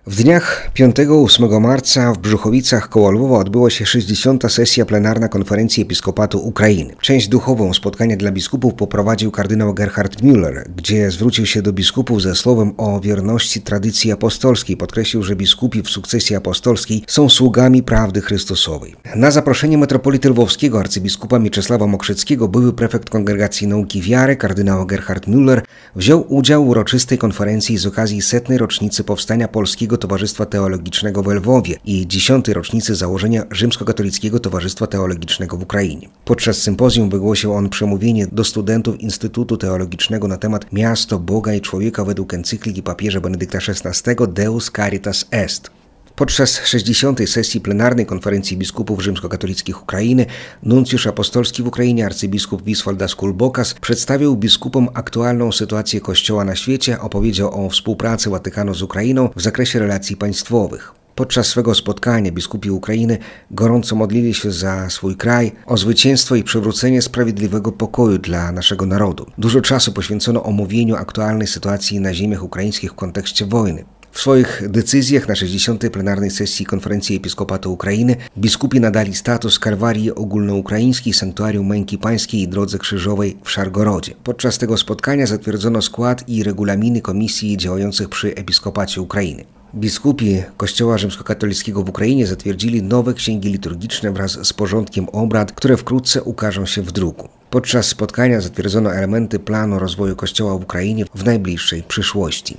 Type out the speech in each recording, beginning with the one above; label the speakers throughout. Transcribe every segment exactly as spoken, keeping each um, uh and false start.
Speaker 1: W dniach piątego do ósmego marca w Brzuchowicach koło Lwowa odbyła się sześćdziesiąta sesja plenarna Konferencji Episkopatu Ukrainy. Część duchową spotkania dla biskupów poprowadził kardynał Gerhard Müller, gdzie zwrócił się do biskupów ze słowem o wierności tradycji apostolskiej. Podkreślił, że biskupi w sukcesji apostolskiej są sługami prawdy Chrystusowej. Na zaproszenie metropolity lwowskiego arcybiskupa Mieczysława Mokrzyckiego były prefekt Kongregacji Nauki Wiary kardynał Gerhard Müller wziął udział w uroczystej konferencji z okazji setnej rocznicy powstania Polskiego Towarzystwa Teologicznego w Lwowie i dziesiątej rocznicy założenia Rzymskokatolickiego Towarzystwa Teologicznego w Ukrainie. Podczas sympozjum wygłosił on przemówienie do studentów Instytutu Teologicznego na temat Miasto Boga i Człowieka według encykliki papieża Benedykta szesnastego Deus Caritas Est. Podczas sześćdziesiątej sesji plenarnej Konferencji Biskupów Rzymskokatolickich Ukrainy nuncjusz apostolski w Ukrainie arcybiskup Wiswoldas Kulbokas przedstawił biskupom aktualną sytuację Kościoła na świecie, opowiedział o współpracy Watykanu z Ukrainą w zakresie relacji państwowych. Podczas swego spotkania biskupi Ukrainy gorąco modlili się za swój kraj, o zwycięstwo i przywrócenie sprawiedliwego pokoju dla naszego narodu. Dużo czasu poświęcono omówieniu aktualnej sytuacji na ziemiach ukraińskich w kontekście wojny. W swoich decyzjach na sześćdziesiątej plenarnej sesji Konferencji Episkopatu Ukrainy biskupi nadali status Kalwarii Ogólnoukraińskiej Sanktuarium Męki Pańskiej i Drodze Krzyżowej w Szargorodzie. Podczas tego spotkania zatwierdzono skład i regulaminy komisji działających przy Episkopacie Ukrainy. Biskupi Kościoła Rzymskokatolickiego w Ukrainie zatwierdzili nowe księgi liturgiczne wraz z porządkiem obrad, które wkrótce ukażą się w druku. Podczas spotkania zatwierdzono elementy planu rozwoju Kościoła w Ukrainie w najbliższej przyszłości.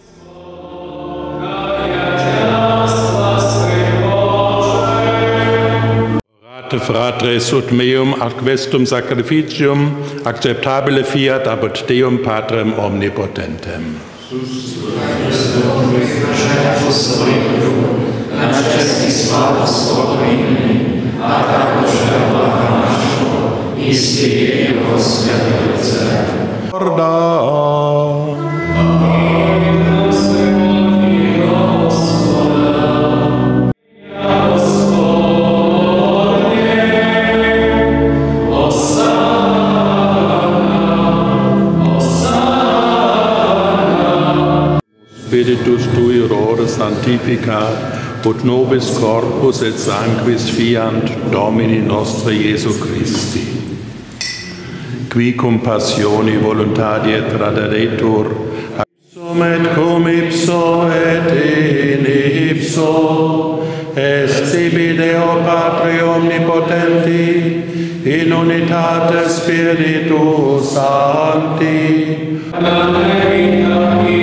Speaker 2: Fratres ut meum ad questum sacrificium acceptabile fiat apud Deum Patrem omnipotentem. Spiritus tui rore sanctificat, ut nobis corpus et sanguis fiant Domini nostri Iesu Christi. Qui cum passioni voluntatie traderetur, ipsum et cum ipso et in ipso, est sibi Deo Patri omnipotenti, in unitate Spiritus Sancti. Amen.